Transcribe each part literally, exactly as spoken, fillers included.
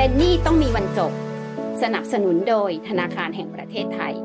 เป็นหนี้ต้องมีวันจบสนับสนุนโดยธนาคารแห่งประเทศไทย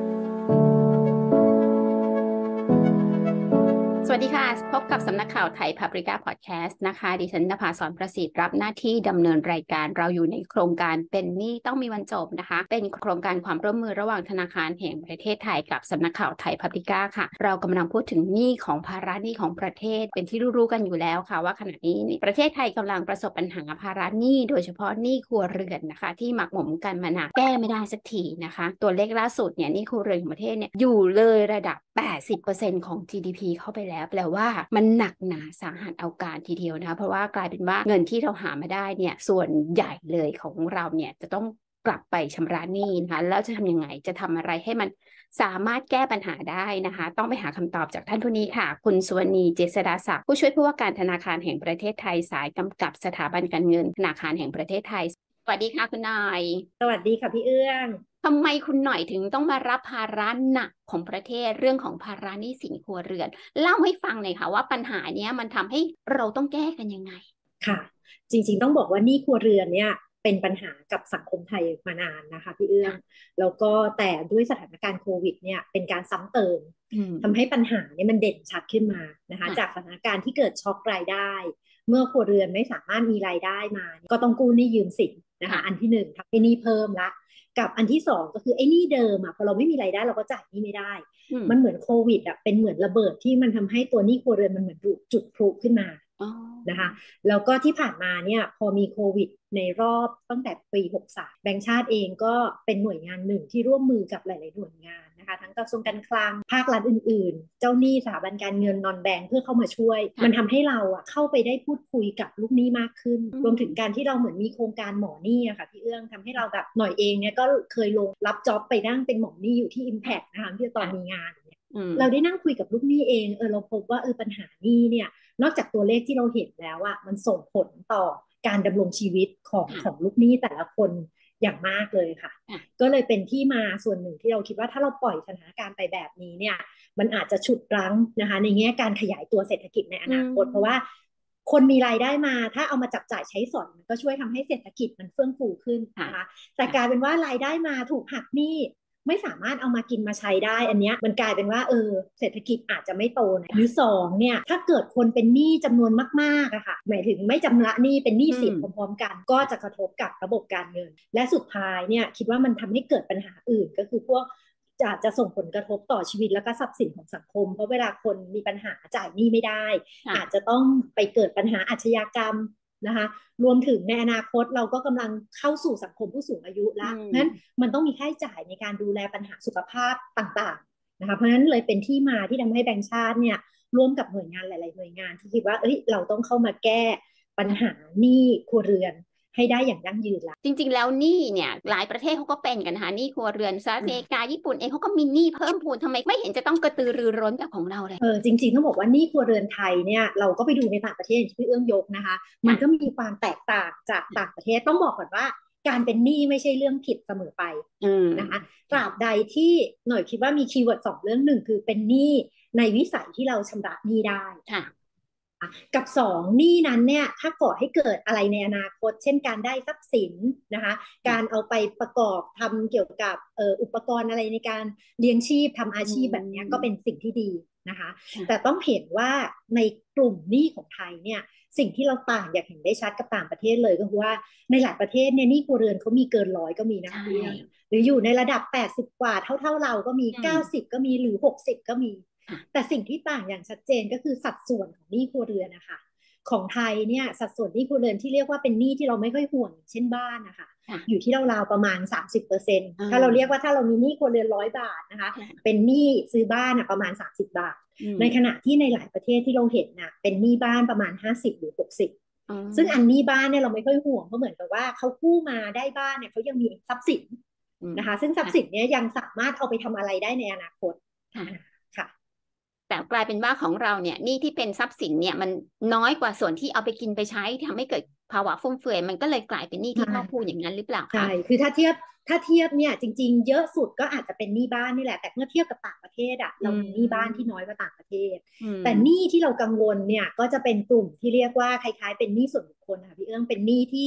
สวัสดีค่ะพบกับสำนักข่าวไทย Paprika Podcast นะคะดิฉันนภาสรประสิทธิ์รับหน้าที่ดำเนินรายการเราอยู่ในโครงการเป็นหนี้ต้องมีวันจบนะคะเป็นโครงการความร่วมมือระหว่างธนาคารแห่งประเทศไทยกับสำนักข่าวไทย Paprika ค่ะเรากำลังพูดถึงหนี้ของภาระหนี้ของประเทศเป็นที่รู้ๆกันอยู่แล้วค่ะว่าขณะนี้ประเทศไทยกำลังประสบปัญหาภาระหนี้โดยเฉพาะหนี้ครัวเรือนนะคะที่หมักหมมกันมานานแก้ไม่ได้สักทีนะคะตัวเลขล่าสุดเนี่ยหนี้ครัวเรือนของประเทศเนี่ยอยู่เลยระดับ แปดสิบเปอร์เซ็นต์ ของ จี ดี พี เข้าไปแล้วแปลว่ามันหนักหนาสาหัสเอาการทีเดียวนะคะเพราะว่ากลายเป็นว่าเงินที่เราหามาได้เนี่ยส่วนใหญ่เลยของเราเนี่ยจะต้องกลับไปชำระหนี้นะคะแล้วจะทำยังไงจะทำอะไรให้มันสามารถแก้ปัญหาได้นะคะต้องไปหาคำตอบจากท่านผู้นี้ค่ะคุณสุวรรณีเจษฎาศักดิ์ผู้ช่วยผู้ว่าการธนาคารแห่งประเทศไทยสายกำกับสถาบันการเงินธนาคารแห่งประเทศไทยสวัสดีค่ะคุณนายสวัสดีค่ะพี่เอื้องทำไมคุณหน่อยถึงต้องมารับภาระหนักของประเทศเรื่องของภาระหนี้สินครัวเรือนเล่าให้ฟังหน่อยค่ะว่าปัญหาเนี้ยมันทำให้เราต้องแก้กันยังไงค่ะจริงๆต้องบอกว่าหนี้ครัวเรือนเนี่ยเป็นปัญหากับสังคมไทยมานานนะคะพี่เอื้องแล้วก็แต่ด้วยสถานการณ์โควิดเนี่ยเป็นการซ้ำเติมทำให้ปัญหาเนี่ยมันเด่นชัดขึ้นมานะคะจากสถานการณ์ที่เกิดช็อครายได้เมื่อครัวเรือนไม่สามารถมีรายได้มาก็ต้องกู้หนี้ยืมสินนะคะอันที่หนึ่งทำให้หนี้เพิ่มละกับอันที่สองก็คือไอ้หนี้เดิมอ่ะพอเราไม่มีรายได้เราก็จ่ายหนี้ไม่ได้มันเหมือนโควิดอ่ะเป็นเหมือนระเบิดที่มันทำให้ตัวหนี้ครัวเรือนมันเหมือนจุดพลุขึ้นมานะคะแล้วก็ที่ผ่านมาเนี่ยพอมีโควิดในรอบตั้งแต่ปีหกสิบสามแบงก์ชาติเองก็เป็นหน่วยงานหนึ่งที่ร่วมมือกับหลายๆหน่วยงานนะคะทั้งกระทรวงการคลังภาครัฐอื่นๆเจ้าหนี้สถาบันการเงินนอนแบงก์เพื่อเข้ามาช่วยมันทำให้เราอะเข้าไปได้พูดคุยกับลูกหนี้มากขึ้นรวมถึงการที่เราเหมือนมีโครงการหมอหนี้อะค่ะพี่เอื้องทำให้เราแบบหน่อยเองเนี่ยก็เคยลงรับจ็อบไปนั่งเป็นหมอหนี้อยู่ที่ Impact นะคะที่ตอนมีงานเราได้นั่งคุยกับลูกหนี้เองเออเราพบว่าเออปัญหาหนี้เนี่ยนอกจากตัวเลขที่เราเห็นแล้วอะมันส่งผลต่อการดำรงชีวิตของของลูกหนี้แต่ละคนอย่างมากเลยค่ะก็เลยเป็นที่มาส่วนหนึ่งที่เราคิดว่าถ้าเราปล่อยสถานการณ์ไปแบบนี้เนี่ยมันอาจจะฉุดรั้งนะคะในแง่การขยายตัวเศรษฐกิจในอนาคตเพราะว่าคนมีรายได้มาถ้าเอามาจับจ่ายใช้สอยมันก็ช่วยทำให้เศรษฐกิจมันเฟื่องฟูขึ้นนะคะแต่กลายเป็นว่ารายได้มาถูกหักหนี้ไม่สามารถเอามากินมาใช้ได้อันเนี้ยมันกลายเป็นว่าเออเศรษฐกิจอาจจะไม่โตนะหรือสองเนี่ยถ้าเกิดคนเป็นหนี้จำนวนมากๆอะค่ะหมายถึงไม่จำระหนี้เป็นหนี้สินพร้อมๆกันก็จะกระทบกับระบบการเงินและสุดท้ายเนี่ยคิดว่ามันทำให้เกิดปัญหาอื่นก็คือพวกจะจะส่งผลกระทบต่อชีวิตและก็ทรัพย์สินของสังคมเพราะเวลาคนมีปัญหาจ่ายหนี้ไม่ได้อาจจะต้องไปเกิดปัญหาอาชญากรรมนะคะรวมถึงในอนาคตเราก็กำลังเข้าสู่สังคมผู้สูงอายุแล้วเพราะฉะนั้นมันต้องมีค่าใช้จ่ายในการดูแลปัญหาสุขภาพต่างๆนะคะเพราะฉะนั้นเลยเป็นที่มาที่ทำให้แบงก์ชาติเนี่ยร่วมกับหน่วยงานหลายๆหน่วยงานที่คิดว่าเอ้ยเราต้องเข้ามาแก้ปัญหาหนี้ครัวเรือนให้ได้อย่างยั่งยืนละจริงๆแล้วหนี้เนี่ยหลายประเทศเขาก็เป็นกันนะคะหนี้ครัวเรือนสหรัฐอเมริกาญี่ปุ่นเองเขาก็มีหนี้เพิ่มพูนทำไมไม่เห็นจะต้องกระตือรือร้นแบบของเราเลยเออจริงๆต้องบอกว่าหนี้ครัวเรือนไทยเนี่ยเราก็ไปดูในต่างประเทศที่พี่เอื้องยกนะคะมันก็มีความแตกต่างจากต่างประเทศต้องบอกก่อนว่าการเป็นหนี้ไม่ใช่เรื่องผิดเสมอไปนะคะตราบใดที่หน่อยคิดว่ามีคีย์เวิร์ดสองเรื่องหนึ่งคือเป็นหนี้ในวิสัยที่เราชำระหนี้ได้กับสองหนี้นั้นเนี่ยถ้าก่อให้เกิดอะไรในอนาคตเช่นการได้ทรัพย์สินนะคะการเอาไปประกอบทำเกี่ยวกับเอ่ออุปกรณ์อะไรในการเลี้ยงชีพทำอาชีพแบบนี้ก็เป็นสิ่งที่ดีนะคะแต่ต้องเห็นว่าในกลุ่มหนี้ของไทยเนี่ยสิ่งที่เราต่างอยากเห็นได้ชัดกับต่างประเทศเลยก็คือว่าในหลายประเทศเนี่ยหนี้ครัวเรือนเขามีเกินร้อยก็มีนะคะหรืออยู่ในระดับแปดสิบกว่าเท่าเท่าเราก็มีเก้าสิบก็มีหรือหกสิบก็มีแต่สิ่งที่ต่างอย่างชัดเจนก็คือสัดส่วนของหนี้ครัวเรือนนะคะของไทยเนี่ยสัดส่วนหนี้ครัวเรือนที่เรียกว่าเป็นหนี้ที่เราไม่ค่อยห่วงเช่นบ้านนะคะอยู่ที่ราวๆประมาณ สามสิบเปอร์เซ็นต์ ถ้าเราเรียกว่าถ้าเรามีหนี้ครัวเรือนร้อยบาทนะคะเป็นหนี้ซื้อบ้านประมาณสามสิบบาทในขณะที่ในหลายประเทศที่เราเห็นน่ะเป็นหนี้บ้านประมาณห้าสิบหรือหกสิบซึ่งอันหนี้บ้านเนี่ยเราไม่ค่อยห่วงเพราะเหมือนกับว่าเขากู้มาได้บ้านเนี่ยเขายังมีทรัพย์สินนะคะซึ่งทรัพย์สินเนี้ยยังสามารถเอาไปทำอะไรได้ในอนาคตค่ะแต่กลายเป็นว่าของเราเนี่ยหนี้ที่เป็นทรัพย์สินเนี่ยมันน้อยกว่าส่วนที่เอาไปกินไปใช้ทำให้เกิดภาวะฟุ่มเฟือยมันก็เลยกลายเป็นหนี้ที่พ่อพูดอย่างนั้นหรือเปล่าคะใช่คือถ้าเทียบถ้าเทียบเนี่ยจริงๆเยอะสุดก็อาจจะเป็นหนี้บ้านนี่แหละแต่เมื่อเทียบกับต่างประเทศอ่ะเรามีหนี้บ้านที่น้อยกว่าต่างประเทศแต่หนี้ที่เรากังวลเนี่ยก็จะเป็นกลุ่มที่เรียกว่าคล้ายๆเป็นหนี้ส่วนบุคคลค่ะพี่เอื้องเป็นหนี้ที่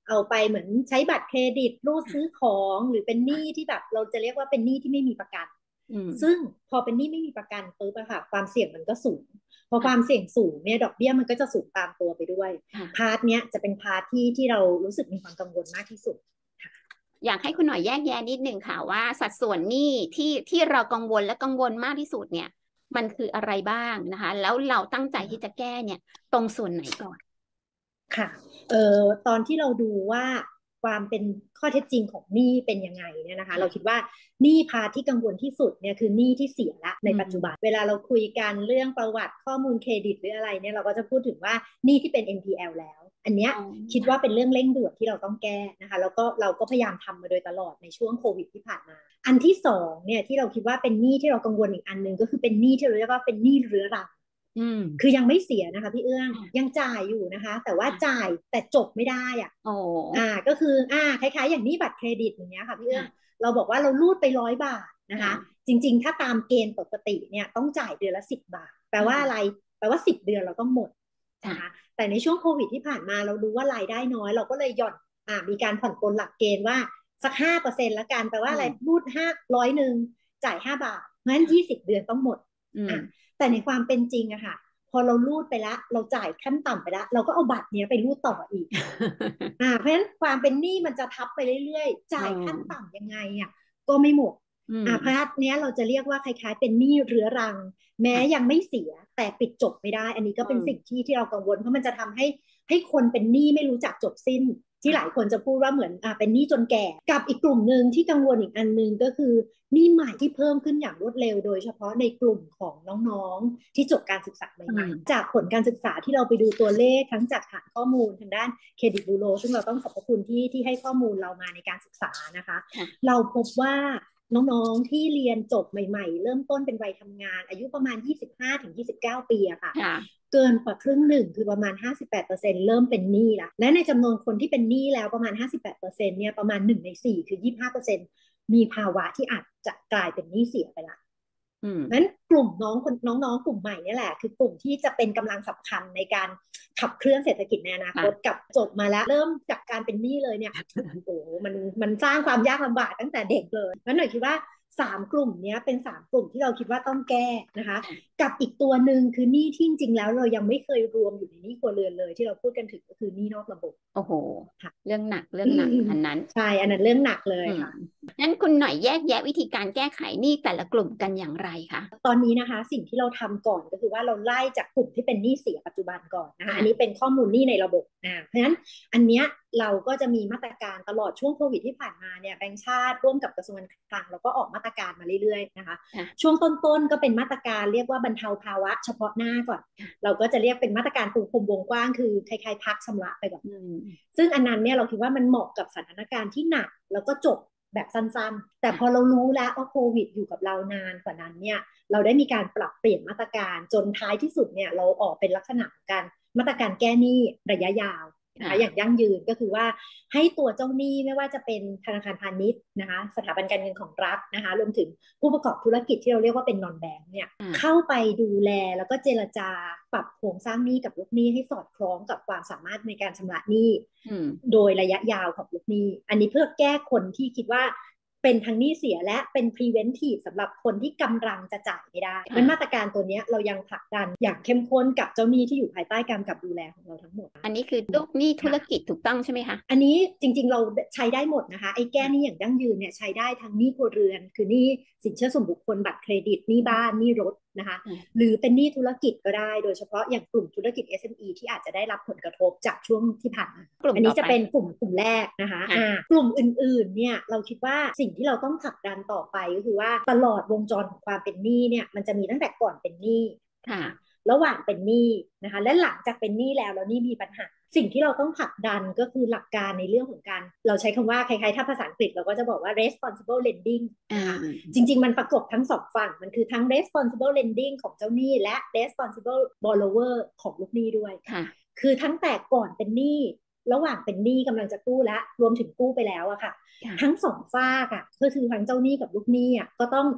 เอาไปเหมือนใช้บัตรเครดิตรูดซื้อของหรือเป็นหนี้ที่แบบเราจะเรียกว่าเป็นหนี้ที่ไม่มีประกันซึ่งพอเป็นหนี้ไม่มีประกันปุ๊บอะค่ะความเสี่ยงมันก็สูงพอความเสี่ยงสูงเนี่ยดอกเบี้ยมันก็จะสูงตามตัวไปด้วยพาร์ทเนี้ยจะเป็นพาร์ทที่ที่เรารู้สึกมีความกังวลมากที่สุดอยากให้คุณหน่อยแยกแยะนิดนึงค่ะว่าสัดส่วนหนี้ที่ที่เรากังวลและกังวลมากที่สุดเนี่ยมันคืออะไรบ้างนะคะแล้วเราตั้งใจที่จะแก้เนี่ยตรงส่วนไหนก่อนค่ะเอ่อตอนที่เราดูว่าความเป็นข้อเท็จจริงของหนี้เป็นยังไงเนี่ยนะคะเราคิดว่าหนี้พาที่กังวลที่สุดเนี่ยคือหนี้ที่เสียละในปัจจุบันเวลาเราคุยกันเรื่องประวัติข้อมูลเครดิตหรืออะไรเนี่ยเราก็จะพูดถึงว่าหนี้ที่เป็น เอ็น พี แอล แล้วอันเนี้ยคิดว่าเป็นเรื่องเร่งด่วนที่เราต้องแก้นะคะแล้วก็เราก็พยายามทำมาโดยตลอดในช่วงโควิดที่ผ่านมาอันที่สองเนี่ยที่เราคิดว่าเป็นหนี้ที่เรากังวลอีกอันหนึ่งก็คือเป็นหนี้ที่เราเรียกว่าเป็นหนี้เรื้อรังคือยังไม่เสียนะคะพี่เอื้องยังจ่ายอยู่นะคะแต่ว่าจ่ายแต่จบไม่ได้อ่ะอ่าก็คืออ่าคล้ายๆอย่างนี้บัตรเครดิตอย่างเงี้ยค่ะพี่เอื้องเราบอกว่าเรารูดไปร้อยบาทนะคะจริงๆถ้าตามเกณฑ์ปกติเนี่ยต้องจ่ายเดือนละสิบบาทแปลว่าอะไรแปลว่าสิบเดือนเราต้องหมดนะคะแต่ในช่วงโควิดที่ผ่านมาเราดูว่ารายได้น้อยเราก็เลยหย่อนอ่ามีการผ่อนปลนหลักเกณฑ์ว่าสักห้าเปอร์เซ็นต์ละกันแปลว่าอะไรรูดห้าร้อยหนึ่งจ่ายห้าบาทเพราะฉะนั้นยี่สิบเดือนต้องหมดอ่าแต่ในความเป็นจริงอะค่ะพอเรารูดไปแล้วเราจ่ายขั้นต่ำไปแล้วเราก็เอาบัตรเนี้ยไปรูดต่ออีกอ่าเพราะฉะนั้นความเป็นหนี้มันจะทับไปเรื่อยๆจ่ายขั้นต่ำยังไงอ่ะก็ไม่หมดอ่าพาร์ทเนี้ยเราจะเรียกว่าคล้ายๆเป็นหนี้เรื้อรังแม้ยังไม่เสียแต่ปิดจบไม่ได้อันนี้ก็เป็นสิ่งที่ที่เรากังวลเพราะมันจะทำให้ให้คนเป็นหนี้ไม่รู้จักจบสิ้นที่หลายคนจะพูดว่าเหมือนอ่าเป็นหนี้จนแก่กับอีกกลุ่มหนึ่งที่กังวลอีกอันหนึ่งก็คือหนี้ใหม่ที่เพิ่มขึ้นอย่างรวดเร็วโดยเฉพาะในกลุ่มของน้องๆที่จบการศึกษาใหม่ๆจากผลการศึกษาที่เราไปดูตัวเลขทั้งจากฐานข้อมูลทางด้านเครดิตบูโรซึ่งเราต้องขอบคุณที่ที่ให้ข้อมูลเรามาในการศึกษานะคะเราพบว่าน้องๆที่เรียนจบใหม่ๆเริ่มต้นเป็นวัยทำงานอายุประมาณ ยี่สิบห้าถึงยี่สิบเก้า ปีอะค่ะเกินกว่าครึ่งหนึ่งคือประมาณ ห้าสิบแปดเปอร์เซ็นต์ เริ่มเป็นหนี้ละและในจำนวนคนที่เป็นหนี้แล้วประมาณ ห้าสิบแปดเปอร์เซ็นต์ เนี่ยประมาณหนึ่งในสี่คือ ยี่สิบห้าเปอร์เซ็นต์ มีภาวะที่อาจจะกลายเป็นหนี้เสียไปละนั้นกลุ่มน้องคนน้องๆกลุ่มใหม่นี่แหละคือกลุ่มที่จะเป็นกำลังสำคัญในการขับเคลื่อนเศรษฐกิจในอนาคตกับจบมาแล้วเริ่มจากการเป็นหนี้เลยเนี่ยโอ้มันมันสร้างความยากลำบากตั้งแต่เด็กเลยงั้นหน่อยคิดว่าสามกลุ่มนี้เป็นสามกลุ่มที่เราคิดว่าต้องแก้นะคะกับอีกตัวหนึ่งคือหนี้ที่จริงๆแล้วเรายังไม่เคยรวมอยู่ในหนี้ครัวเรือนเลยที่เราพูดกันถึงก็คือหนี้นอกระบบโอ้โหเรื่องหนักเรื่องหนักอันนั้นใช่อันนั้นเรื่องหนักเลยค่ะงั้นคุณหน่อยแยกแยะวิธีการแก้ไขหนี้แต่ละกลุ่มกันอย่างไรคะตอนนี้นะคะสิ่งที่เราทำก่อนก็คือว่าเราไล่จากกลุ่มที่เป็นหนี้เสียปัจจุบันก่อนนะคะอันนี้เป็นข้อมูลหนี้ในระบบนะเพราะฉะนั้นอันเนี้ยเราก็จะมีมาตรการตลอดช่วงโควิดที่ผ่านมาเนี่ยแบงก์ชาติร่วมกับกระทรวงการคลังแล้วก็ออกมาตรการมาเรื่อยๆนะคะช่วงต้นๆก็เป็นมาตรการเรียกว่าบรรเทาภาวะเฉพาะหน้าก่อนเราก็จะเรียกเป็นมาตรการปูพรมวงกว้างคือคล้ายๆพักชำระไปก่อนซึ่งอันนั้นเนี่ยเราคิดว่ามันเหมาะกับสถานการณ์ที่หนักแล้วก็จบแบบสั้นๆแต่พอเรารู้แล้วว่าโควิดอยู่กับเรานานกว่านั้นเนี่ยเราได้มีการปรับเปลี่ยนมาตรการจนท้ายที่สุดเนี่ยเราออกเป็นลักษณะของการมาตรการแก้หนี้ระยะยาวนะคะอย่างยั่งยืนก็คือว่าให้ตัวเจ้าหนี้ไม่ว่าจะเป็นธนาคารพาณิชย์นะคะสถาบันการเงินของรัฐนะคะรวมถึงผู้ประกอบธุรกิจที่เราเรียกว่าเป็นนอนแบงก์เนี่ยเข้าไปดูแลแล้วก็เจรจาปรับโครงสร้างหนี้กับลูกหนี้ให้สอดคล้องกับความสามารถในการชำระหนี้โดยระยะยาวของลูกหนี้อันนี้เพื่อแก้คนที่คิดว่าเป็นทั้งหนี้เสียและเป็น preventive สำหรับคนที่กำลังจะจ่ายไม่ได้เป็นมาตรการตัวนี้เรายังผลักดันอย่างเข้มข้นกับเจ้าหนี้ที่อยู่ภายใต้การกับดูแลของเราทั้งหมดอันนี้คือลูกหนี้ธุรกิจถูกต้องใช่ไหมคะอันนี้จริงๆเราใช้ได้หมดนะคะไอ้แก้หนี้อย่างยั่งยืนเนี่ยใช้ได้ทั้งหนี้ครัวเรือนคือหนี้สินเชื่อส่วนบุคคลบัตรเครดิตหนี้บ้านหนี้รถนะคะหรือเป็นหนี้ธุรกิจก็ได้โดยเฉพาะอย่างกลุ่มธุรกิจ เอส เอ็ม อี ที่อาจจะได้รับผลกระทบจากช่วงที่ผ่านมาอันนี้จะเป็นกลุ่มกลุ่มแรกนะคะอ่ากลุ่มอื่นๆเนี่ยเราคิดว่าสิ่งที่เราต้องผลักดันต่อไปก็คือว่าตลอดวงจรของความเป็นหนี้เนี่ยมันจะมีตั้งแต่ก่อนเป็นหนี้ระหว่างเป็นหนี้นะคะและหลังจากเป็นหนี้แล้วแล้วหนี้มีปัญหาสิ่งที่เราต้องผลักดันก็คือหลักการในเรื่องของการเราใช้คำว่าคล้ายๆถ้าภาษาอังกฤษเราก็จะบอกว่า responsible lending นะคะจริงๆมันประกบทั้งสองฝั่งมันคือทั้ง responsible lending ของเจ้าหนี้และ responsible borrower ของลูกหนี้ด้วยคือทั้งแต่ก่อนเป็นหนี้ระหว่างเป็นหนี้กำลังจะกู้และรวมถึงกู้ไปแล้วอะค่ะทั้งสองฝากอะก็คือทั้งเจ้าหนี้กับลูกหนี้อะก็ต้อง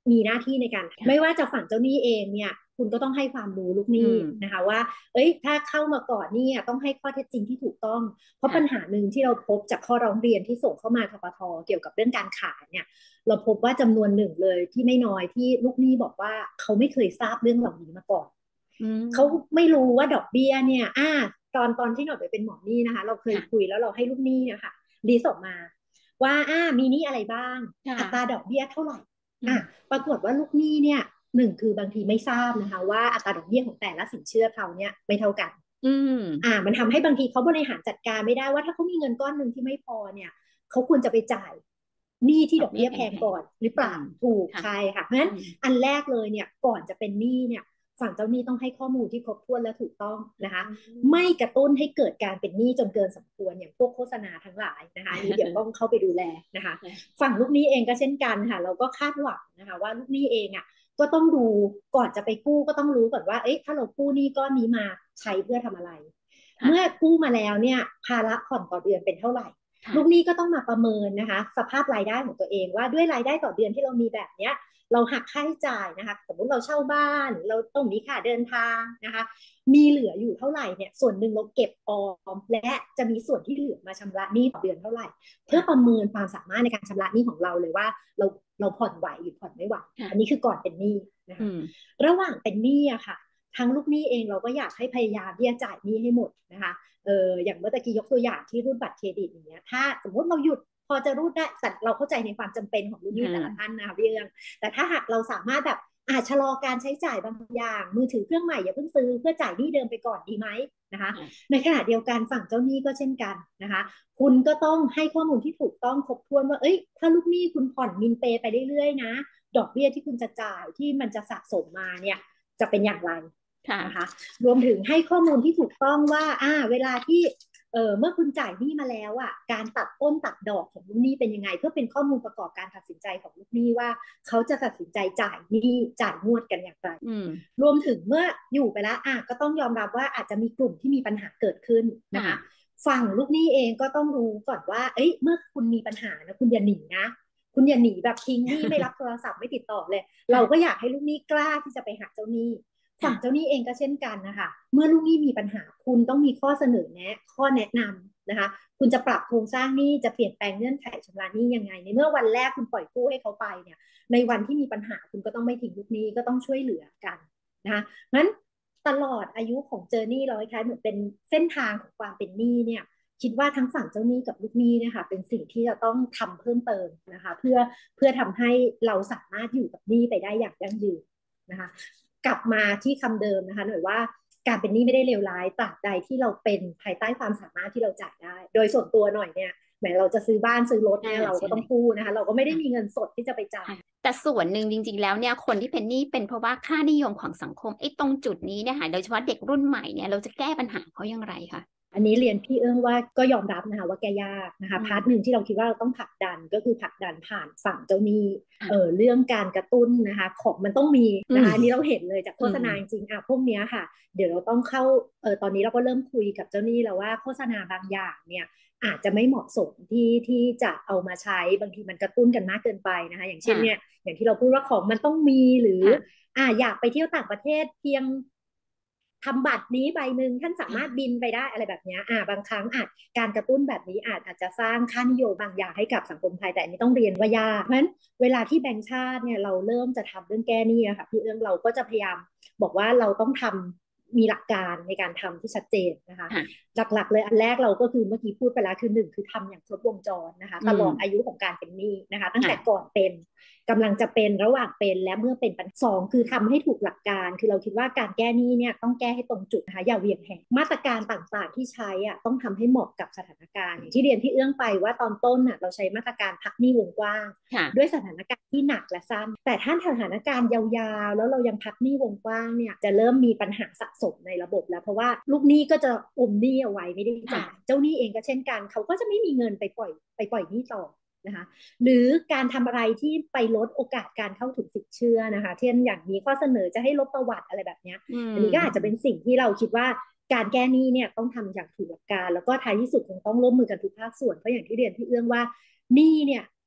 มีหน้าที่ในการไม่ว่าจะฝั่งเจ้าหนี้เองเนี่ยคุณก็ต้องให้ความรู้ลูกหนี้นะคะว่าเอ้ยถ้าเข้ามาก่อนนี่ต้องให้ข้อเท็จจริงที่ถูกต้องเพราะปัญหาหนึ่งที่เราพบจากข้อร้องเรียนที่ส่งเข้ามาธปท.เกี่ยวกับเรื่องการขายเนี่ยเราพบว่าจำนวนหนึ่งเลยที่ไม่น้อยที่ลูกหนี้บอกว่าเขาไม่เคยทราบเรื่องเหล่านี้มาก่อนเขาไม่รู้ว่าดอกเบี้ยเนี่ยอ่าตอนตอนที่หน่อยไปเป็นหมอหนี้นะคะเราเคยคุยแล้วเราให้ลูกหนี้นะคะลิสต์ออกมาว่าอ่ามีหนี้อะไรบ้างอัตราดอกเบี้ยเท่าไหร่อ่ะปรากฏว่าลูกหนี้เนี่ยหนึ่งคือบางทีไม่ทราบนะคะว่าอัตราดอกเบี้ยของแต่ละสินเชื่อเขาเนี่ยไม่เท่ากันอืมอ่ามันทำให้บางทีเขาบริหารจัดการไม่ได้ว่าถ้าเขามีเงินก้อนหนึ่งที่ไม่พอเนี่ยเขาควรจะไปจ่ายหนี้ที่ดอกเบี้ยแพงก่อนหรือเปล่าถูกใช่ค่ะเพราะฉะนั้นอันแรกเลยเนี่ยก่อนจะเป็นหนี้เนี่ยฝั่งเจ้าหนี้ต้องให้ข้อมูลที่ครบถ้วนและถูกต้องนะคะไม่กระตุ้นให้เกิดการเป็นหนี้จนเกินสมควรอย่างพวกโฆษณาทั้งหลายนะคะนี้เดี๋ยวต้องเข้าไปดูแลนะคะฝั่งลูกหนี้เองก็เช่นกันค่ะเราก็คาดหวังนะคะว่าลูกหนี้เองอ่ะก็ต้องดูก่อนจะไปกู้ก็ต้องรู้ก่อนว่าเอ๊ะถ้าเรากู้หนี้ก้อนนี้มาใช้เพื่อทำอะไร เมื่อกู้มาแล้วเนี่ยภาระผ่อนต่อเดือนเป็นเท่าไหร่ลูกหนี้ก็ต้องมาประเมินนะคะสภาพรายได้ของตัวเองว่าด้วยรายได้ต่อเดือนที่เรามีแบบเนี้ยเราหักค่าใช้จ่ายนะคะสมมติเราเช่าบ้านเราต้องมีค่าเดินทางนะคะมีเหลืออยู่เท่าไหร่เนี่ยส่วนหนึ่งเราเก็บออมและจะมีส่วนที่เหลือมาชำระหนี้ต่อเดือนเท่าไหร่เพื่อประเมินความสามารถในการชำระหนี้ของเราเลยว่าเราเราผ่อนไหวหรือผ่อนไม่ไหวอันนี้คือก่อนเป็นหนี้นะคะระหว่างเป็นหนี้อะค่ะทั้งลูกหนี้เองเราก็อยากให้พยายามที่จะจ่ายหนี้ให้หมดนะคะเอออย่างเมื่อตะกี้ยกตัวอย่างที่รูดบัตรเครดิตอย่างเงี้ยถ้าสมมติเราหยุดพอจะรูดได้แต่เราเข้าใจในความจำเป็นของลูกหนี้แต่ละท่านนะคะพี่เอื้องแต่ถ้าหากเราสามารถแบบอาจชะลอการใช้จ่ายบางอย่างมือถือเครื่องใหม่อย่าเพิ่งซื้อเพื่อจ่ายหนี้เดิมไปก่อนดีไหมนะคะในขณะเดียวกันฝั่งเจ้าหนี้ก็เช่นกันนะคะคุณก็ต้องให้ข้อมูลที่ถูกต้องครบถ้วนว่าเอ้ยถ้าลูกหนี้คุณผ่อนมินเปย์ไปเรื่อยๆนะดอกเบี้ยที่คุณจะจ่ายที่มันจะสะสมมาเนี่ยจะเป็นอย่างไรนะคะรวมถึงให้ข้อมูลที่ถูกต้องว่าอ่าเวลาที่เออเมื่อคุณจ่ายหนี้มาแล้วอ่ะการตัดต้นตัดดอกของลูกหนี้เป็นยังไงเพื่อเป็นข้อมูลประกอบการตัดสินใจของลูกหนี้ว่าเขาจะตัดสินใจจ่ายหนี้จ่ายงวดกันอย่างไรรวมถึงเมื่ออยู่ไปแล้วอ่ะก็ต้องยอมรับว่าอาจจะมีกลุ่มที่มีปัญหาเกิดขึ้นนะคะฝั่งลูกหนี้เองก็ต้องรู้ก่อนว่าเอ้ยเมื่อคุณมีปัญหานะคุณอย่าหนีนะคุณอย่าหนีแบบทิ้งหนี้ไม่รับโทรศัพท์ไม่ติดต่อเลยเราก็อยากให้ลูกหนี้กล้าที่จะไปหาเจ้าหนี้ฝั่งเจ้าหนี้เองก็เช่นกันนะคะเมื่อลูกหนี้มีปัญหาคุณต้องมีข้อเสนอแนะข้อแนะนำนะคะคุณจะปรับโครงสร้างหนี้จะเปลี่ยนแปลงเงื่อนไขชำระหนี้ยังไงในเมื่อวันแรกคุณปล่อยกู้ให้เขาไปเนี่ยในวันที่มีปัญหาคุณก็ต้องไม่ทิ้งลูกหนี้ก็ต้องช่วยเหลือกันนะคะงั้นตลอดอายุของเจอร์นี่เราคล้ายๆเหมือนเป็นเส้นทางของความเป็นหนี้เนี่ยคิดว่าทั้งฝั่งเจ้าหนี้กับลูกหนี้เนี่ยค่ะเป็นสิ่งที่จะต้องทำเพิ่มเติมนะคะเพื่อเพื่อทำให้เราสามารถอยู่กับหนี้ไปได้อย่างยั่งยืนนะคะกลับมาที่คำเดิมนะคะหน่อยว่าการเป็นหนี้ไม่ได้เลวร้ายตราบใดที่เราเป็นภายใต้ความสามารถที่เราจ่ายได้โดยส่วนตัวหน่อยเนี่ยแหมเราจะซื้อบ้านซื้อรถเนี่ยเราก็ต้องกู้นะคะเราก็ไม่ได้มีเงินสดที่จะไปจ่ายแต่ส่วนหนึ่งจริงๆแล้วเนี่ยคนที่เป็นหนี้เป็นเพราะว่าค่านิยมของสังคมไอ้ตรงจุดนี้เนี่ยค่ะโดยเฉพาะเด็กรุ่นใหม่เนี่ยเราจะแก้ปัญหาเขาอย่างไรคะอันนี้เรียนพี่เอื้องว่าก็ยอมรับนะคะว่าแก้ยากนะคะพาร์ทหนึ่งที่เราคิดว่าเราต้องผลักดันก็คือผลักดันผ่านฝั่งเจ้าหนี้เออเรื่องการกระตุ้นนะคะของมันต้องมีนะคะอันนี้เราเห็นเลยจากโฆษณาจริงๆอ่ะพวกนี้ค่ะเดี๋ยวเราต้องเข้าเออตอนนี้เราก็เริ่มคุยกับเจ้าหนี้แล้วว่าโฆษณาบางอย่างเนี่ยอาจจะไม่เหมาะสมที่ที่จะเอามาใช้บางทีมันกระตุ้นกันมากเกินไปนะคะอย่างเช่นเนี่ยอย่างที่เราพูดว่าของมันต้องมีหรืออ่าอยากไปเที่ยวต่างประเทศเพียงทำบัตรนี้ใบหนึ่งท่านสามารถบินไปได้อะไรแบบนี้อ่าบางครั้งอาจการกระตุ้นแบบนี้อาจอาจจะสร้างค่านิยมบางอย่างให้กับสังคมไทยแต่อันนี้ต้องเรียนว่ายากเพราะฉะนั้นเวลาที่แบงก์ชาติเนี่ยเราเริ่มจะทำเรื่องแก้หนี้ค่ะพี่เอื้องเราก็จะพยายามบอกว่าเราต้องทำมีหลักการในการทำที่ชัดเจนนะคะหลักๆเลยอันแรกเราก็คือเมื่อกี้พูดไปแล้วคือหนึ่งคือทำอย่างครบวงจรนะคะตลอดอายุของการเป็นหนี้นะคะตั้งแต่ก่อนเป็นกำลังจะเป็นระหว่างเป็นและเมื่อเป็นปัญหาสองคือทำให้ถูกหลักการคือเราคิดว่าการแก้หนี้เนี่ยต้องแก้ให้ตรงจุดนะคะอย่าเหวี่ยงแหมาตรการต่างๆที่ใช้อ่ะต้องทำให้เหมาะกับสถานการณ์อย่างที่เรียนที่เอื้องไปว่าตอนต้นอ่ะเราใช้มาตรการพักหนี้วงกว้างด้วยสถานการณ์ที่หนักและสั้นแต่ถ้าสถานการณ์ยาวๆแล้วเรายังพักหนี้วงกว้างเนี่ยจะเริ่มมีปัญหาสะสมในระบบแล้วเพราะว่าลูกหนี้ก็จะอมหนี้เอาไว้ไม่ได้จ่ายเจ้าหนี้เองก็เช่นกันเขาก็จะไม่มีเงินไปปล่อยไปปล่อยหนี้ต่อนะคะหรือการทำอะไรที่ไปลดโอกาสการเข้าถึงสินเชื่อนะคะเช่นอย่างนี้ข้อเสนอจะให้ลบประวัติอะไรแบบนี้ อ, อันนี้ก็อาจจะเป็นสิ่งที่เราคิดว่าการแก้หนี้เนี่ยต้องทำอย่างถูกหลักการแล้วก็ท้ายที่สุดคงต้องร่วมมือกันทุกภาคส่วนเพราะอย่างที่เรียนที่เอื้องว่าหนี้เนี่ย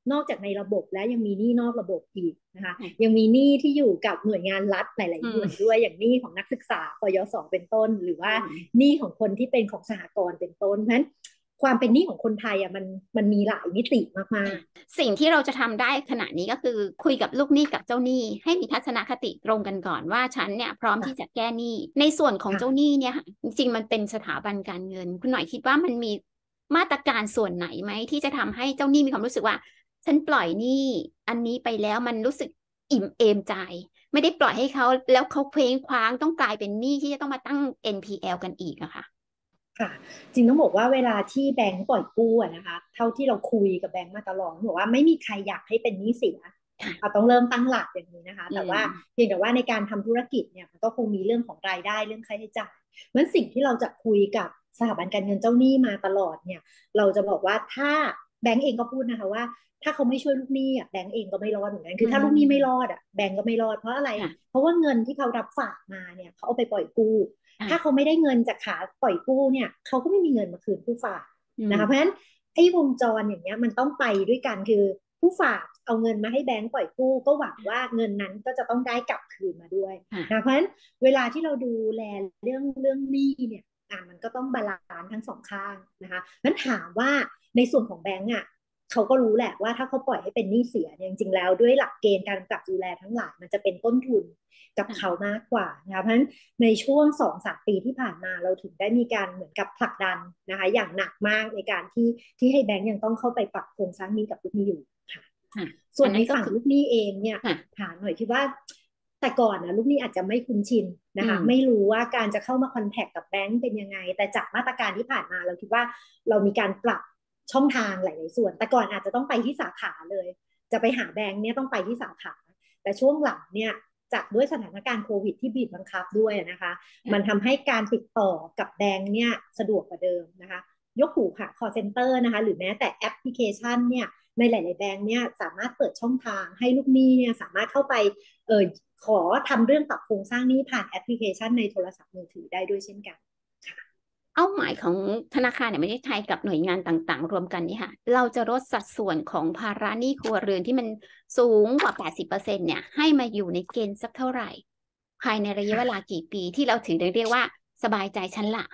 นอกจากในระบบแล้วยังมีหนี้นอกระบบอีกนะคะยังมีหนี้ที่อยู่กับหน่วยงานรัฐหลายๆหน่วยด้วยอย่างหนี้ของนักศึกษา กยศ เป็นต้นหรือว่าหนี้ของคนที่เป็นของสหกรณ์เป็นต้นเพราะฉะนั้นความเป็นหนี้ของคนไทยอ่ะมันมันมีหลายมิติมากๆสิ่งที่เราจะทำได้ขณะนี้ก็คือคุยกับลูกหนี้กับเจ้าหนี้ให้มีทัศนคติตรงกันก่อนว่าฉันเนี่ยพร้อมที่จะแก้หนี้ในส่วนของเจ้าหนี้เนี่ยจริงๆมันเป็นสถาบันการเงินคุณหน่อยคิดว่ามันมีมาตรการส่วนไหนไหมที่จะทำให้เจ้าหนี้มีความรู้สึกว่าฉันปล่อยหนี้อันนี้ไปแล้วมันรู้สึกอิ่มเอมใจไม่ได้ปล่อยให้เขาแล้วเขาเคว้งคว้างต้องกลายเป็นหนี้ที่จะต้องมาตั้ง เอ็น พี แอล กันอีกอะค่ะค่ะจริงต้องบอกว่าเวลาที่แบงก์ปล่อยกู้อะนะคะเท่าที่เราคุยกับแบงก์มาตลอดบอกว่าไม่มีใครอยากให้เป็นหนี้เสียเราต้องเริ่มตั้งหลักอย่างนี้นะคะแต่ว่าเพียงแต่ว่าในการทำธุรกิจเนี่ยมันก็คงมีเรื่องของรายได้เรื่องค่าใช้จ่ายเพราะสิ่งที่เราจะคุยกับสถาบันการเงินเจ้าหนี้มาตลอดเนี่ยเราจะบอกว่าถ้าแบงก์เองก็พูดนะคะว่าถ้าเขาไม่ช่วยลูกหนี้อ่ะแบงก์เองก็ไม่รอดเหมือนกันคือถ้าลูกหนี้ไม่รอดอ่ะแบงก์ก็ไม่รอดเพราะอะไรเพราะว่าเงินที่เขารับฝากมาเนี่ยเขาเอาไปปล่อยกู้ถ้าเขาไม่ได้เงินจากขาปล่อยกู้เนี่ยเขาก็ไม่มีเงินมาคืนผู้ฝากนะคะเพราะฉะนั้นไอ้วงจรอย่างเงี้ยมันต้องไปด้วยกันคือผู้ฝากเอาเงินมาให้แบงก์ปล่อยกู้ก็หวังว่าเงินนั้นก็จะต้องได้กลับคืนมาด้วยนะเพราะฉะนั้นเวลาที่เราดูแลเรื่องเรื่องหนี้เนี่ยอ่ะมันก็ต้องบาลานซ์ทั้งสองข้างนะคะนั้นถามว่าในส่วนของแบงก์อ่ะเขาก็รู้แหละว่าถ้าเขาปล่อยให้เป็นหนี้เสียเนี่ยจริงๆแล้วด้วยหลักเกณฑ์การกำกับดูแลทั้งหลายมันจะเป็นต้นทุนกับเขามากกว่านะคะเพราะฉะนั้นในช่วงสองสามปีที่ผ่านมาเราถึงได้มีการเหมือนกับผลักดันนะคะอย่างหนักมากในการที่ที่ให้แบงก์ยังต้องเข้าไปปรับโครงสร้างหนี้กับลูกหนี้อยู่ค่ะส่วนในฝั่งลูกหนี้เองเนี่ยถามหน่อยคิดว่าแต่ก่อนนะลูกหนี้อาจจะไม่คุ้นชินนะคะไม่รู้ว่าการจะเข้ามาคอนแทคกับแบงก์เป็นยังไงแต่จากมาตรการที่ผ่านมาเราคิดว่าเรามีการปรับช่องทางหลายๆส่วนแต่ก่อนอาจจะต้องไปที่สาขาเลยจะไปหาแบงก์เนี่ยต้องไปที่สาขาแต่ช่วงหลังเนี่ยจากด้วยสถานการณ์โควิดที่บีบบังคับด้วยนะคะมันทำให้การติดต่อกับแบงก์เนี่ยสะดวกกว่าเดิมนะคะยกหูค่ะ call center นะคะหรือแม้แต่แอปพลิเคชันเนี่ยในหลายๆแบงก์เนี่ยสามารถเปิดช่องทางให้ลูกหนี้เนี่ยสามารถเข้าไปเออขอทำเรื่องปรับโครงสร้างหนี้ผ่านแอปพลิเคชันในโทรศัพท์มือถือได้ด้วยเช่นกันเป้าหมายของธนาคารแห่งประเทศไทยกับหน่วยงานต่างๆรวมกันนี่ค่ะเราจะลดสัดส่วนของภาระหนี้ครัวเรือนที่มันสูงกว่า แปดสิบเปอร์เซ็นต์ เนี่ยให้มาอยู่ในเกณฑ์สักเท่าไหร่ภายในระยะเวลากี่ปีที่เราถึงได้เรียกว่าสบายใจฉันละ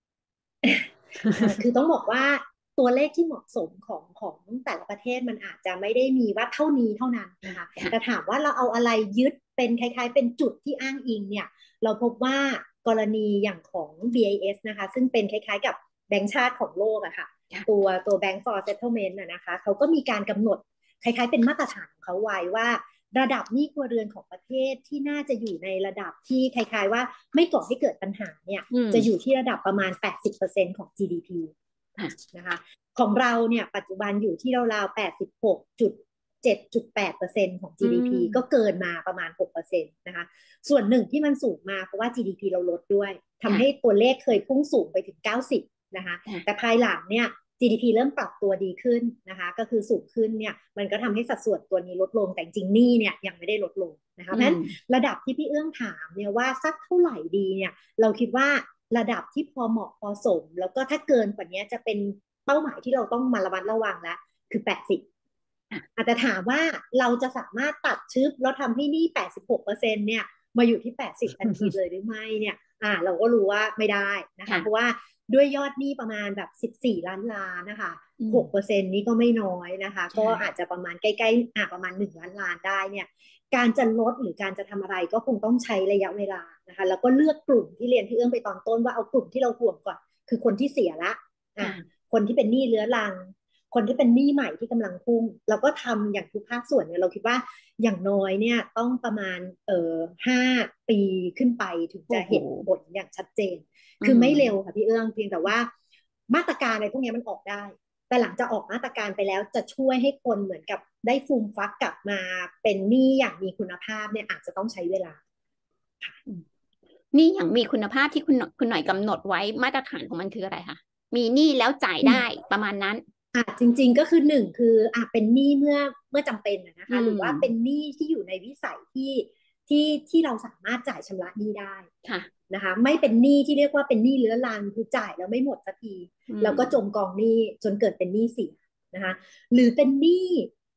คือต้องบอกว่าตัวเลขที่เหมาะสมของของแต่ละประเทศมันอาจจะไม่ได้มีว่าเท่านี้เท่านั้นนะคะแต่ถามว่าเราเอาอะไรยึดเป็นคล้ายๆเป็นจุดที่อ้างอิงเนี่ยเราพบว่ากรณีอย่างของ บี ไอ เอส นะคะซึ่งเป็นคล้ายๆกับแบงก์ชาติของโลกอะค่ะตัวตัว Bank for Settlement อะนะคะเขาก็มีการกำหนดคล้ายๆเป็นมาตรฐานของเขาไว้ว่าระดับหนี้ครัวเรือนของประเทศที่น่าจะอยู่ในระดับที่คล้ายๆว่าไม่ก่อให้เกิดปัญหาเนี่ยจะอยู่ที่ระดับประมาณ แปดสิบเปอร์เซ็นต์ ของ จี ดี พี นะคะของเราเนี่ยปัจจุบันอยู่ที่ราวๆ แปดสิบหกจุดเจ็ดจุดแปดเปอร์เซ็นต์ ของ จี ดี พี ก็เกินมาประมาณ หกเปอร์เซ็นต์ นะคะส่วนหนึ่งที่มันสูงมาเพราะว่า จี ดี พี เราลดด้วยทำให้ตัวเลขเคยพุ่งสูงไปถึงเก้าสิบนะคะแต่ภายหลังเนี่ย จี ดี พี เริ่มปรับตัวดีขึ้นนะคะก็คือสูงขึ้นเนี่ยมันก็ทำให้สัดส่วนตัวนี้ลดลงแต่จริงหนี้เนี่ยยังไม่ได้ลดลงนะคะเพราะฉะนั้นระดับที่พี่เอื้องถามเนี่ยว่าสักเท่าไหร่ดีเนี่ยเราคิดว่าระดับที่พอเหมาะพอสมแล้วก็ถ้าเกินกว่านี้จะเป็นเป้าหมายที่เราต้องมาระมัดระวังแล้วคือแปดสิบอาจจะถามว่าเราจะสามารถตัดชึบแล้วทำให้หนี้ แปดสิบหกเปอร์เซ็นต์ เนี่ยมาอยู่ที่แปดสิบทันทีเลยหรือไม่เนี่ยอ่าเราก็รู้ว่าไม่ได้นะคะเพราะว่าด้วยยอดหนี้ประมาณแบบสิบสี่ล้านล้านนะคะ หกเปอร์เซ็นต์ นี้ก็ไม่น้อยนะคะก็อาจจะประมาณใกล้ๆอ่าประมาณหนึ่งล้านล้านได้เนี่ยการจะลดหรือการจะทำอะไรก็คงต้องใช้ระยะเวลานะคะแล้วก็เลือกกลุ่มที่เรียนที่เอื้องไปตอนต้นว่าเอากลุ่มที่เราห่วงก่อนคือคนที่เสียละอ่าคนที่เป็นหนี้เรื้อรังคนที่เป็นหนี้ใหม่ที่กำลังพุ่งเราก็ทำอย่างทุกภาคส่วนเนี่ยเราคิดว่าอย่างน้อยเนี่ยต้องประมาณเอ่อห้าปีขึ้นไปถึงจะเห็นผลอย่างชัดเจนคือไม่เร็วค่ะพี่เอื้องเพียงแต่ว่ามาตรการอะไรพวกนี้มันออกได้แต่หลังจากออกมาตรการไปแล้วจะช่วยให้คนเหมือนกับได้ฟูมฟักกลับมาเป็นหนี้อย่างมีคุณภาพเนี่ยอาจจะต้องใช้เวลาหนี้อย่างมีคุณภาพที่คุณคุณหน่อยกำหนดไว้มาตรฐานของมันคืออะไรคะมีหนี้แล้วจ่ายได้ประมาณนั้นอ่ะจริงๆก็คือหนึ่งคืออ่ะเป็นหนี้เมื่อเมื่อจำเป็นนะคะหรือว่าเป็นหนี้ที่อยู่ในวิสัยที่ที่ที่เราสามารถจ่ายชำระหนี้ได้ค่ะนะคะไม่เป็นหนี้ที่เรียกว่าเป็นหนี้เรื้อรังคือจ่ายแล้วไม่หมดสักทีแล้วก็จมกองหนี้จนเกิดเป็นหนี้เสียนะคะหรือเป็นหนี้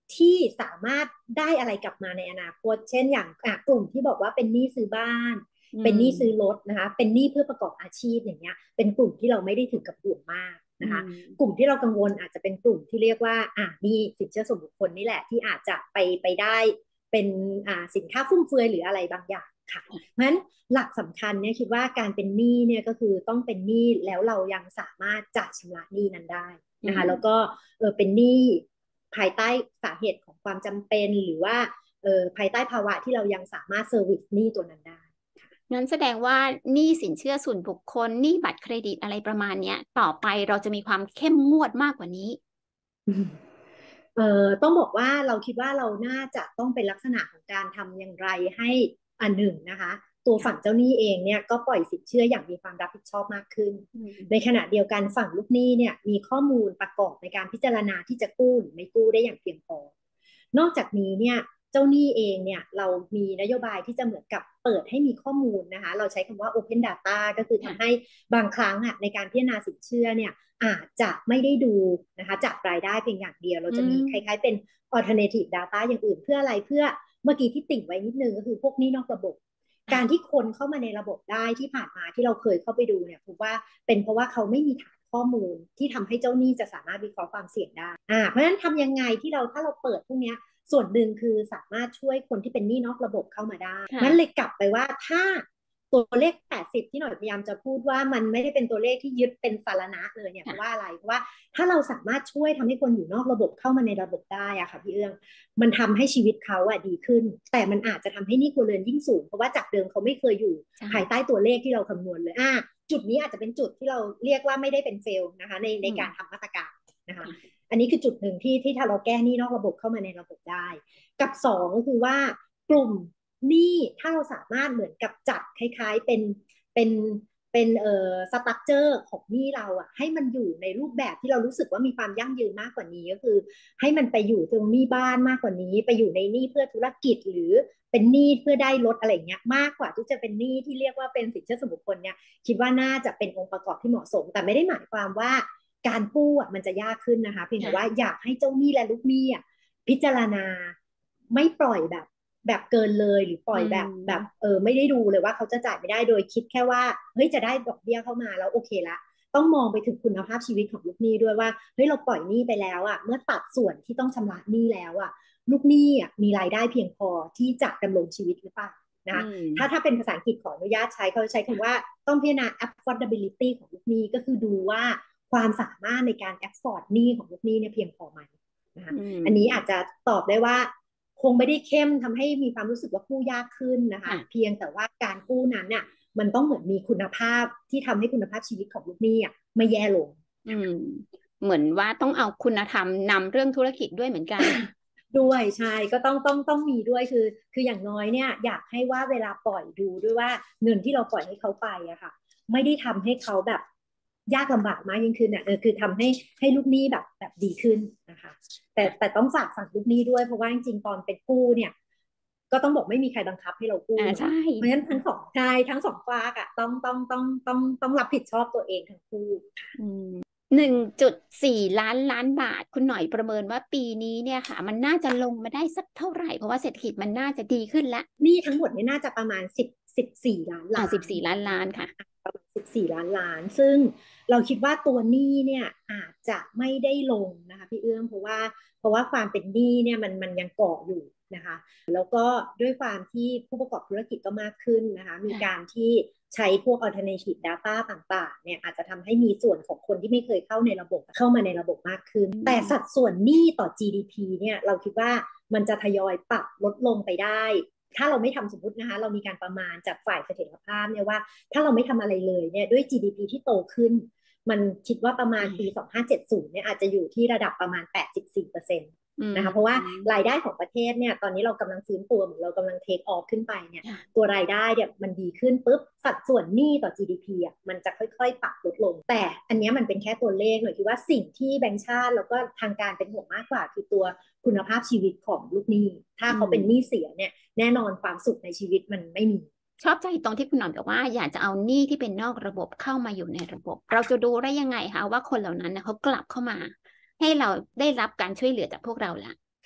ที่สามารถได้อะไรกลับมาในอนาคตเช่นอย่างกลุ่มที่บอกว่าเป็นหนี้ซื้อบ้านเป็นหนี้ซื้อรถนะคะเป็นหนี้เพื่อประกอบอาชีพอย่างเงี้ยเป็นกลุ่มที่เราไม่ได้ถึงกับห่วงมากนะคะกลุ่มที่เรากังวลอาจจะเป็นกลุ่มที่เรียกว่าอ่านี่สินเชื่อส่วนบุคคลนี่แหละที่อาจจะไปไปได้เป็นอ่าสินค้าฟุ่มเฟือยหรืออะไรบางอย่างค่ะเพราะฉะนั้นหลักสำคัญเนี่ยคิดว่าการเป็นหนี้เนี่ยก็คือต้องเป็นหนี้แล้วเรายังสามารถจ่ายชำระหนี้นั้นได้นะคะแล้วก็เออเป็นหนี้ภายใต้สาเหตุของความจำเป็นหรือว่าเออภายใต้ภาวะที่เรายังสามารถเซอร์วิสหนี้ตัวนั้นได้งั้นแสดงว่าหนี้สินเชื่อส่วนบุคคลหนี้บัตรเครดิตอะไรประมาณเนี้ยต่อไปเราจะมีความเข้มงวดมากกว่านี้เอ่อต้องบอกว่าเราคิดว่าเราน่าจะต้องเป็นลักษณะของการทำอย่างไรให้อันหนึ่งนะคะตัวฝั่งเจ้าหนี้เองเนี่ยก็ปล่อยสินเชื่ออย่างมีความรับผิดชอบมากขึ้นในขณะเดียวกันฝั่งลูกหนี้เนี่ยมีข้อมูลประกอบในการพิจารณาที่จะกู้หรือไม่กู้ได้อย่างเพียงพอนอกจากนี้เนี่ยเจ้าหนี้เองเนี่ยเรามีนโยบายที่จะเหมือนกับเปิดให้มีข้อมูลนะคะเราใช้คำว่า Open Data ก็คือทำให้บางครั้งอ่ะในการพิจารณาสินเชื่อเนี่ยอาจจะไม่ได้ดูนะคะจากรายได้เพียงอย่างเดียวเราจะมีคล้ายๆเป็น alternative data อย่างอื่นเพื่ออะไรเพื่อเมื่อกี้ที่ติ่งไว้นิดนึงก็คือพวกหนี้นอกระบบการที่คนเข้ามาในระบบได้ที่ผ่านมาที่เราเคยเข้าไปดูเนี่ยผมว่าเป็นเพราะว่าเขาไม่มีฐานข้อมูลที่ทำให้เจ้าหนี้จะสามารถวิเคราะห์ความเสี่ยงได้อ่าเพราะฉะนั้นทำยังไงที่เราถ้าเราเปิดพวกนี้ส่วนหนึ่งคือสามารถช่วยคนที่เป็นหนี้นอกระบบเข้ามาได้นั้นเลยกลับไปว่าถ้าตัวเลขแปดสิบที่หน่อยพยายามจะพูดว่ามันไม่ได้เป็นตัวเลขที่ยึดเป็นสารณะเลยเนี่ยเพราะว่าอะไรเพราะว่าถ้าเราสามารถช่วยทำให้คนอยู่นอกระบบเข้ามาในระบบได้อะค่ะพี่เอื้องมันทำให้ชีวิตเขาอะดีขึ้นแต่มันอาจจะทำให้หนี้ครัวเรือนยิ่งสูงเพราะว่าจากเดิมเขาไม่เคยอยู่ภายใต้ตัวเลขที่เราคำนวณเลยอ่ะจุดนี้อาจจะเป็นจุดที่เราเรียกว่าไม่ได้เป็นเฟลนะคะในในการทำมาตรการนะคะอันนี้คือจุดหนึ่งที่ที่ถ้าเราแก้หนี้นอกระบบเข้ามาในระบบได้กับสองก็คือว่ากลุ่มหนี้ถ้าเราสามารถเหมือนกับจัดคล้ายๆเป็นเป็นเป็นเอ่อสตรัคเจอร์ของหนี้เราอะให้มันอยู่ในรูปแบบที่เรารู้สึกว่ามีความยั่งยืนมากกว่านี้ก็คือให้มันไปอยู่ตรงหนี้บ้านมากกว่านี้ไปอยู่ในหนี้เพื่อธุรกิจหรือเป็นหนี้เพื่อได้ลดอะไรเงี้ยมากกว่าที่จะเป็นหนี้ที่เรียกว่าเป็นสินเชื่อส่วนบุคคลเนี่ยคิดว่าน่าจะเป็นองค์ประกอบที่เหมาะสมแต่ไม่ได้หมายความว่าการกู้อ่ะมันจะยากขึ้นนะคะเพียงแต่ว่าอยากให้เจ้าหนี้และลูกหนี้อ่ะพิจารณาไม่ปล่อยแบบแบบเกินเลยหรือปล่อยแบบแบบเออไม่ได้ดูเลยว่าเขาจะจ่ายไม่ได้โดยคิดแค่ว่าเฮ้ยจะได้ดอกเบี้ยเข้ามาแล้วโอเคละต้องมองไปถึงคุณภาพชีวิตของลูกหนี้ด้วยว่าเฮ้ยเราปล่อยหนี้ไปแล้วอ่ะเมื่อตัดส่วนที่ต้องชำระหนี้แล้วอ่ะลูกหนี้อ่ะมีรายได้เพียงพอที่จะดำรงชีวิตหรือเปล่านะถ้าถ้าเป็นภาษาอังกฤษขออนุญาตใช้เขาใช้คำว่าต้องพิจารณา affordability ของลูกหนี้ก็คือดูว่าความสามารถในการ afford หนี้ของลูกหนี้เนี่ยเพียงพอไหมนะคะอันนี้อาจจะตอบได้ว่าคงไม่ได้เข้มทำให้มีความรู้สึกว่ากู้ยากขึ้นนะคะเพียงแต่ว่าการกู้นั้นเนี่ยมันต้องเหมือนมีคุณภาพที่ทำให้คุณภาพชีวิตของลูกหนี้อ่ะไม่แย่ลงอืมเหมือนว่าต้องเอาคุณธรรมนำเรื่องธุรกิจด้วยเหมือนกันด้วยใช่ก็ต้องต้องต้องมีด้วยคือคืออย่างน้อยเนี่ยอยากให้ว่าเวลาปล่อยดูด้วยว่าเงินที่เราปล่อยให้เขาไปอะค่ะไม่ได้ทำให้เขาแบบยากลำบากมากยิ่งขึ้นอะเออคือทำให้ให้ลูกหนี้แบบแบบดีขึ้นนะคะแต่แต่ต้องฝากฝั่งลูกหนี้ด้วยเพราะว่าจริงๆตอนเป็นกู้เนี่ยก็ต้องบอกไม่มีใครบังคับให้เรากู้ใช่เพราะฉะนั้นทั้งสองใช่ทั้งสองฝ่ายอะต้องต้องต้องต้องต้องรับผิดชอบตัวเองทั้งคู่หนึ่งจุดสี่ล้านล้านบาทคุณหน่อยประเมินว่าปีนี้เนี่ยค่ะมันน่าจะลงมาได้สักเท่าไหร่เพราะว่าเศรษฐกิจมันน่าจะดีขึ้นแล้วนี่ทั้งหมดเนี่ยน่าจะประมาณสิบสิบสี่ล้านล้านสิบสี่ล้านล้านค่ะประมาณสิบสี่ล้านล้านซึ่งเราคิดว่าตัวหนี้เนี่ยอาจจะไม่ได้ลงนะคะพี่เอื้อมเพราะว่าเพราะว่าความเป็นหนี้เนี่ยมันมันยังเกาะอยู่นะคะแล้วก็ด้วยความที่ผู้ประกอบธุรกิจก็มากขึ้นนะคะมีการที่ใช้พวก alternative data ต่างๆเนี่ยอาจจะทำให้มีส่วนของคนที่ไม่เคยเข้าในระบบเข้ามาในระบบมากขึ้นแต่สัดส่วนหนี้ต่อ จี ดี พี เนี่ยเราคิดว่ามันจะทยอยปรับลดลงไปได้ถ้าเราไม่ทำสมมตินะคะเรามีการประมาณจากฝ่ายเสถียรภาพเนี่ยว่าถ้าเราไม่ทำอะไรเลยเนี่ยด้วย จี ดี พี ที่โตขึ้นมันคิดว่าประมาณปีสองพันห้าร้อยเจ็ดสิบเนี่ยอาจจะอยู่ที่ระดับประมาณ แปดสิบสี่เปอร์เซ็นต์นะคะเพราะว่ารายได้ของประเทศเนี่ยตอนนี้เรากำลังฟื้นตัวเหมือนเรากำลังเทคออฟขึ้นไปเนี่ยตัวรายได้เนี่ยมันดีขึ้นปุ๊บสัดส่วนหนี้ต่อ จี ดี พี อ่ะมันจะค่อยๆปรับลดลงแต่อันนี้มันเป็นแค่ตัวเลขหน่อยคิดว่าสิ่งที่แบงก์ชาติแล้วก็ทางการเป็นห่วงมากกว่าคือตัวคุณภาพชีวิตของลูกหนี้ถ้าเขาเป็นหนี้เสียเนี่ยแน่นอนความสุขในชีวิตมันไม่มีชอบใจตรงที่คุณหน่อยบอกว่าอยากจะเอาหนี้ที่เป็นนอกระบบเข้ามาอยู่ในระบบเราจะดูได้ยังไงคะว่าคนเหล่านั้นเขากลับเข้ามาให้เราได้รับการช่วยเหลือจากพวกเราละ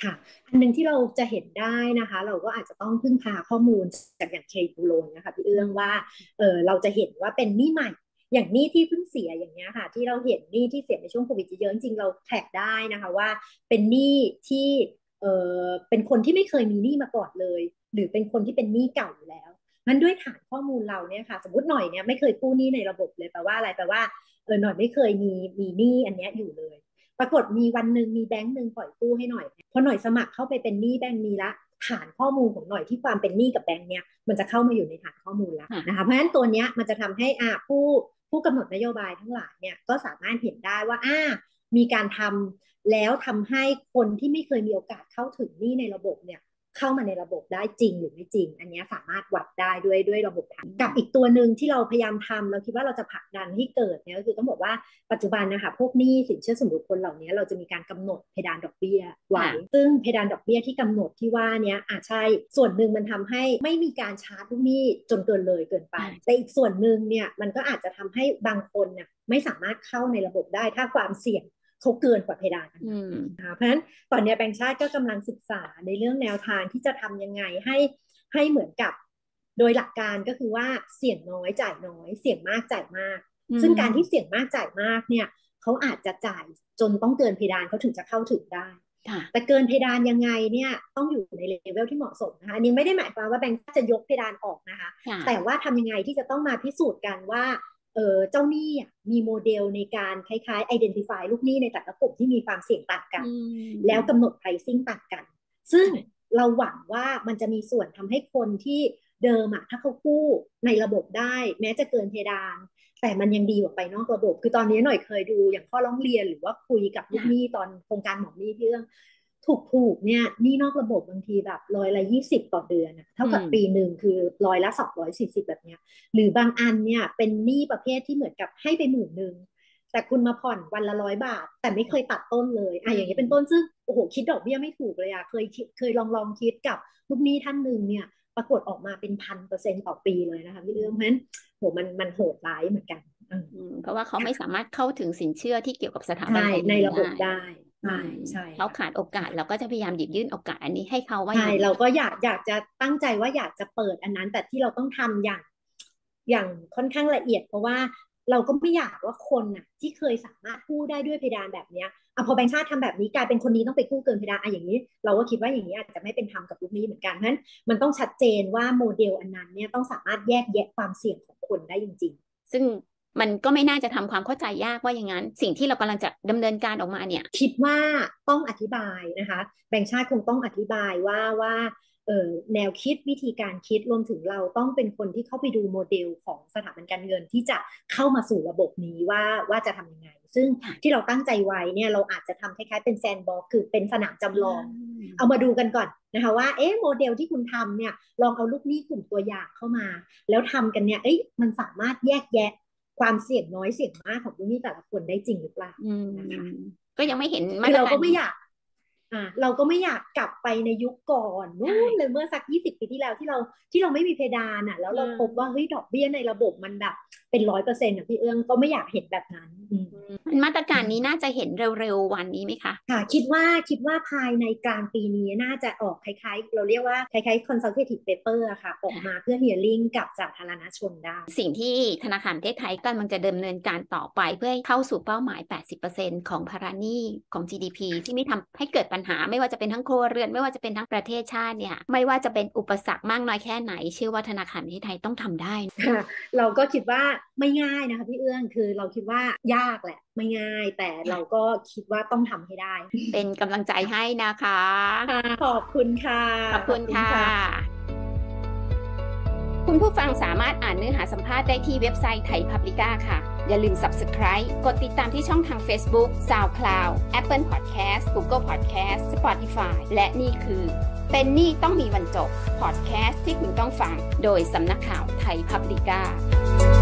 ค่ะอันนึงที่เราจะเห็นได้นะคะเราก็อาจจะต้องพึ่งพาข้อมูลจากอย่างเคบูโรนะคะพี่เอื้องว่าเออเราจะเห็นว่าเป็นหนี้ใหม่อย่างหนี้ที่เพิ่งเสียอย่างเงี้ยค่ะที่เราเห็นหนี้ที่เสียในช่วงโควิดเยอะจริงๆเราแทร็กได้นะคะว่าเป็นหนี้ที่เออเป็นคนที่ไม่เคยมีหนี้มาก่อนเลยหรือเป็นคนที่เป็นหนี้เก่าอยู่แล้วงั้นด้วยฐานข้อมูลเราเนี่ยค่ะสมมติหน่อยเนี่ยไม่เคยกู้หนี้ในระบบเลยแปลว่าอะไรแปลว่าเออหน่อยไม่เคยมีมีหนี้อันเนี้ยอยู่เลยปรากฏมีวันหนึ่งมีแบงค์หนึ่งปล่อยกู้ให้หน่อยพอหน่อยสมัครเข้าไปเป็นหนี้แบงค์นี้ละฐานข้อมูลของหน่อยที่ความเป็นหนี้กับแบงค์เนี้ยมันจะเข้ามาอยู่ในฐานข้อมูลแล้วนะคะเพราะฉะนั้นตัวเนี้ยมันจะทำให้อ่าผู้ผู้กำหนดนโยบายทั้งหลายเนี่ยก็สามารถเห็นได้ว่าอ่ามีการทำแล้วทำให้คนที่ไม่เคยมีโอกาสเข้าถึงหนี้ในระบบเนี่ยเข้ามาในระบบได้จริงหรือไม่จริงอันนี้สามารถวัดได้ด้วยด้วยระบบฐานกับอีกตัวหนึ่งที่เราพยายามทำเราคิดว่าเราจะผลักดันให้เกิดเนี่ยก็คือต้องบอกว่าปัจจุบันนะคะพวกหนี้สินเชื่อส่วนบุคคลเหล่านี้เราจะมีการกำหนดเพดานดอกเบี้ยไว้ซึ่งเพดานดอกเบี้ยที่กำหนดที่ว่านี้อาจใช่ส่วนหนึ่งมันทำให้ไม่มีการชาร์จลูกหนี้จนเกินเลยเกินไปแต่อีกส่วนหนึ่งเนี่ยมันก็อาจจะทำให้บางคนเนี่ยไม่สามารถเข้าในระบบได้ถ้าความเสี่ยงเขาเกินกว่าเพดานนะคะเพราะฉะนั้นตอนนี้แบงก์ชาติก็กำลังศึกษาในเรื่องแนวทางที่จะทำยังไงให้ให้เหมือนกับโดยหลักการก็คือว่าเสี่ยงน้อยจ่ายน้อยเสี่ยงมากจ่ายมากซึ่งการที่เสี่ยงมากจ่ายมากเนี่ยเขาอาจจะจ่ายจนต้องเกินเพดานเขาถึงจะเข้าถึงได้แต่เกินเพดานยังไงเนี่ยต้องอยู่ในเลเวลที่เหมาะสมนะคะอันนี้ไม่ได้หมายความว่าแบงก์จะยกเพดานออกนะคะแต่ว่าทำยังไงที่จะต้องมาพิสูจน์กันว่าเออเจ้าหนี้มีโมเดลในการคล้ายๆ identify ลูกหนี้ในแต่ละกลุ่มที่มีความเสี่ยงต่างกันแล้วกำหนด pricing ต่างกันซึ่งเราหวังว่ามันจะมีส่วนทำให้คนที่เดิมอะถ้าเขากู้ในระบบได้แม้จะเกินเพดานแต่มันยังดีกว่าไปนอกระบบคือตอนนี้หน่อยเคยดูอย่างข้อร้องเรียนหรือว่าคุยกับลูกหนี้ตอนโครงการหมอหนี้เรื่องถูกๆเนี่ยหนี้นอกระบบบางทีแบบร้อยละยี่สิบต่อเดือนเท่ากับปีหนึ่งคือร้อยละสองร้อยสี่สิบแบบเนี้ยหรือบางอันเนี่ยเป็นหนี้ประเภทที่เหมือนกับให้ไปหมื่นหนึ่งแต่คุณมาผ่อนวันละร้อยบาทแต่ไม่เคยตัดต้นเลยอ่ะอย่างนี้เป็นต้นซึ่งโอ้โหคิดดอกเบี้ยไม่ถูกเลยอ่ะเคยเคยลองลองคิดกับลูกหนี้ท่านหนึ่งเนี่ยปรากฏออกมาเป็นพันเปอร์เซ็นต์ต่อปีเลยนะคะพี่เรื่องเพราะฉะนั้นโหมันมันโหดร้ายเหมือนกันเพราะว่าเขาไม่สามารถเข้าถึงสินเชื่อที่เกี่ยวกับสถาบันในระบบได้ใช่ใช่เขาขาดโอกาสเราก็จะพยายามหยิบยื่นโอกาสอันนี้ให้เขาว่าใช่เราก็อยากอยากจะตั้งใจว่าอยากจะเปิดอันนั้นแต่ที่เราต้องทำอย่างอย่างค่อนข้างละเอียดเพราะว่าเราก็ไม่อยากว่าคนน่ะที่เคยสามารถกู้ได้ด้วยเพดานแบบนี้อ่ะพอแบงก์ชาติทำแบบนี้กลายเป็นคนนี้ต้องไปกู้เกินเพดานอ่ะอย่างนี้เราก็คิดว่าอย่างนี้อาจจะไม่เป็นธรรมกับลูกหนี้เหมือนกันเพราะฉะนั้นมันต้องชัดเจนว่าโมเดลอันนั้นเนี่ยต้องสามารถแยกแยะความเสี่ยงของคนได้จริงๆซึ่งมันก็ไม่น่าจะทำความเข้าใจยากว่าอย่างนั้นสิ่งที่เรากำลังจะดำเนินการออกมาเนี่ยคิดว่าต้องอธิบายนะคะแบงก์ชาติคงต้องอธิบายว่าว่าเอ่อแนวคิดวิธีการคิดรวมถึงเราต้องเป็นคนที่เข้าไปดูโมเดลของสถาบันการเงินที่จะเข้ามาสู่ระบบนี้ว่าว่าจะทำยังไงซึ่งที่เราตั้งใจไว้เนี่ยเราอาจจะทำคล้ายๆเป็นแซนด์บ็อกซ์คือเป็นสนามจำลองเอามาดูกันก่อนนะคะว่าเอ๊ะโมเดลที่คุณทำเนี่ยลองเอาลูกหนี้กลุ่มตัวอย่างเข้ามาแล้วทำกันเนี่ยเอ๊ะมันสามารถแยกแยะความเสี่ยงน้อยเสี่ยงมากของลูกหนี้แต่ละคนได้จริงหรือเปล่านะคะก็ยังไม่เห็นมาตรการเราก็ไม่อยากอ่าเราก็ไม่อยากกลับไปในยุคก่อนนู่นเลยเมื่อสักยี่สิบปีที่แล้วที่เราที่เราไม่มีเพดานอ่ะแล้วเราพบว่าเฮ้ยดอกเบี้ยในระบบมันแบบเป็นร้อยเปอร์เซ็นต์อ่ะพี่เอื้องก็ไม่อยากเห็นแบบนั้นมาตรการนี้น่าจะเห็นเร็วๆวันนี้ไหมคะค่ะคิดว่าคิดว่าภายในกลางปีนี้น่าจะออกคล้ายๆเราเรียกว่าคล้ายๆ consultative paper อะค่ะออกมาเพื่อ hearing กับสาธารณชนได้สิ่งที่ธนาคารประเทศไทยกำลังจะดำเนินการต่อไปเพื่อเข้าสู่เป้าหมาย แปดสิบเปอร์เซ็นต์ ของภาระหนี้ของ จี ดี พี ที่ไม่ทำให้เกิดปัญหาไม่ว่าจะเป็นทั้งครัวเรือนไม่ว่าจะเป็นทั้งประเทศชาติเนี่ยไม่ว่าจะเป็นอุปสรรคมากน้อยแค่ไหนเชื่อว่าธนาคารประเทศไทยต้องทำได้เราก็คิดว่าไม่ง่ายนะคะพี่เอื้องคือเราคิดว่ายากแหละไม่ง่ายแต่เราก็คิดว่าต้องทำให้ได้เป็นกำลังใจให้นะคะขอบคุณค่ะขอบคุณค่ะคุณผู้ฟังสามารถอ่านเนื้อหาสัมภาษณ์ได้ที่เว็บไซต์ไทย Publica ค่ะอย่าลืม Subscribe กดติดตามที่ช่องทาง Facebook SoundCloud Apple Podcast Google Podcast Spotify และนี่คือเป็นหนี้ต้องมีวันจบ Podcast ที่คุณต้องฟังโดยสำนักข่าวไทย Publica